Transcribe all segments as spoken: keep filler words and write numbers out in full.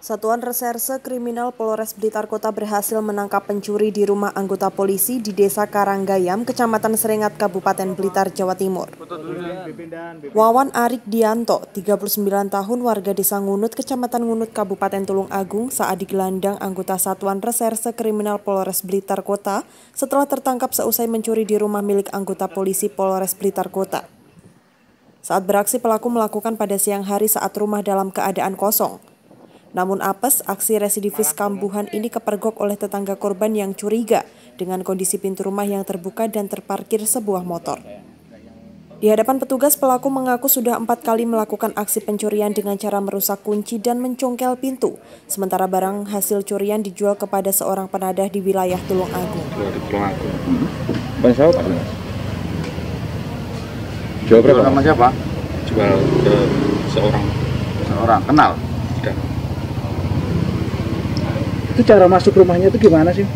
Satuan Reserse Kriminal Polres Blitar Kota berhasil menangkap pencuri di rumah anggota polisi di Desa Karanggayam, Kecamatan Serengat, Kabupaten Blitar, Jawa Timur. Wawan Arik Dianto, tiga puluh sembilan tahun, warga Desa Ngunut, Kecamatan Ngunut, Kabupaten Tulung Agung, saat digelandang anggota Satuan Reserse Kriminal Polres Blitar Kota setelah tertangkap seusai mencuri di rumah milik anggota polisi Polres Blitar Kota. Saat beraksi, pelaku melakukan pada siang hari saat rumah dalam keadaan kosong. Namun apes, aksi residivis kambuhan ini kepergok oleh tetangga korban yang curiga dengan kondisi pintu rumah yang terbuka dan terparkir sebuah motor. Di hadapan petugas, pelaku mengaku sudah empat kali melakukan aksi pencurian dengan cara merusak kunci dan mencongkel pintu, sementara barang hasil curian dijual kepada seorang penadah di wilayah Tulung Agung. Jual berapa? Sama siapa? Jual ke seorang. Seorang, kenal? Tidak. Itu cara masuk rumahnya itu gimana sih?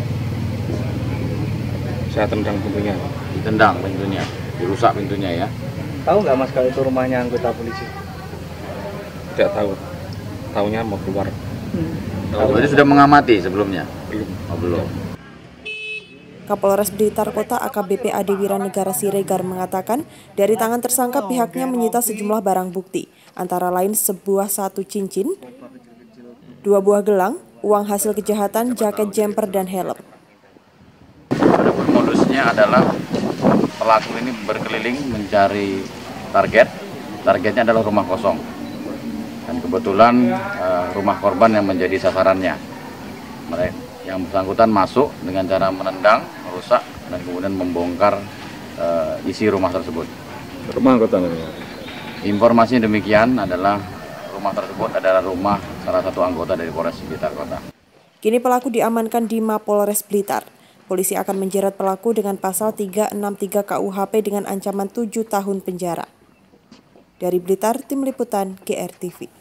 Saya tendang pintunya. Ditendang pintunya, dirusak pintunya ya. Tahu nggak mas kalau itu rumahnya anggota polisi? Tidak tahu. Tahunya mau keluar. Hmm. Oh, berarti sudah mengamati sebelumnya? Belum. Oh, belum. Kapolres Blitar Kota A K B P Ade Wiranegara Siregar mengatakan dari tangan tersangka pihaknya menyita sejumlah barang bukti, antara lain sebuah satu cincin, dua buah gelang, uang hasil kejahatan, jaket jumper, dan helm. Adapun modusnya adalah pelaku ini berkeliling mencari target. Targetnya adalah rumah kosong. Dan kebetulan uh, rumah korban yang menjadi sasarannya. Mereka yang bersangkutan masuk dengan cara menendang, merusak, dan kemudian membongkar uh, isi rumah tersebut. Rumah anggota. Informasi demikian adalah rumah tersebut adalah rumah salah satu anggota dari Polres Blitar Kota. Kini pelaku diamankan di Mapolres Blitar. Polisi akan menjerat pelaku dengan pasal tiga enam tiga K U H P dengan ancaman tujuh tahun penjara. Dari Blitar, Tim Liputan G R T V.